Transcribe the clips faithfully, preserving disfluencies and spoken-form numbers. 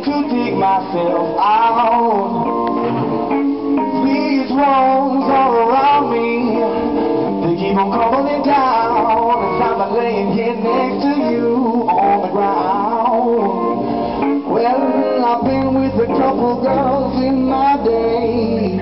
to dig myself out. These walls all around me, they keep on crumbling down as I'm laying here next to you on the ground. Well, I've been with a couple girls in my day,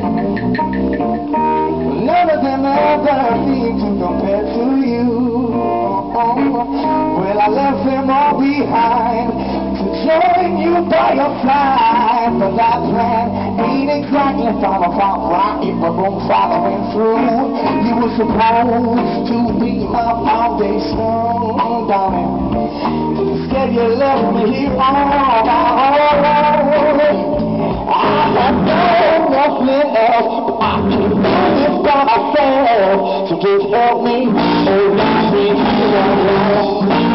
none of them ever seem to compare to you. Well, I left them all behind to join you by your side, but that plan ain't exactly thought about right if we're both following through. You were supposed to be my foundation, darling. Instead you left me here all on my own. I have done nothing else, but I can do this by myself. So just help me, oh my baby.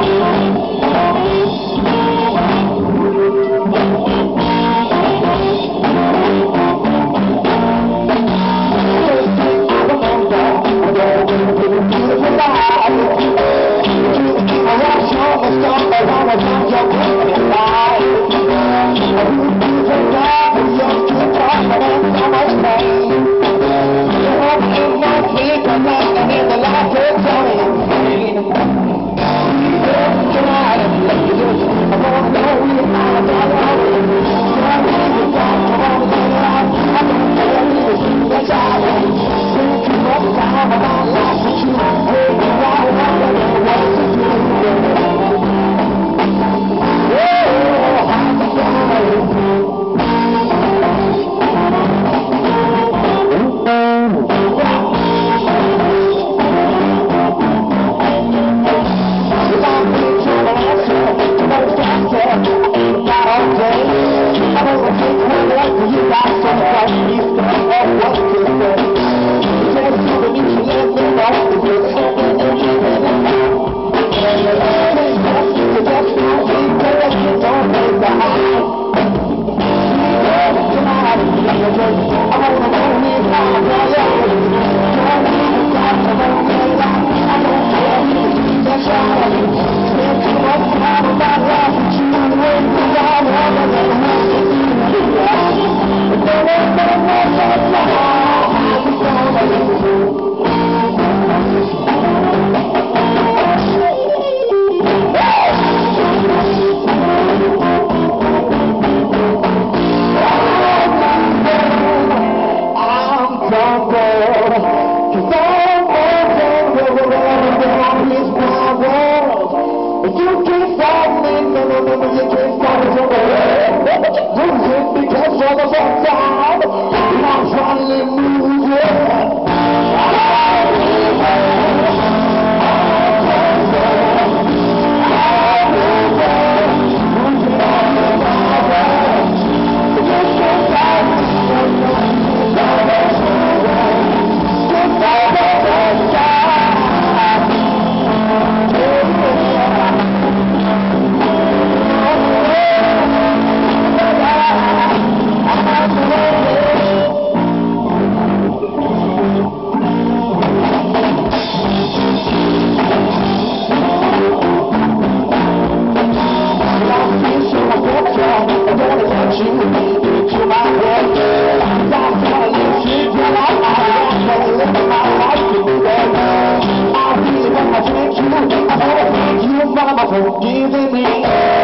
Forgiving me,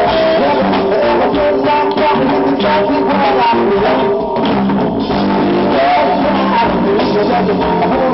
everything like that is exactly what I want. Yes, I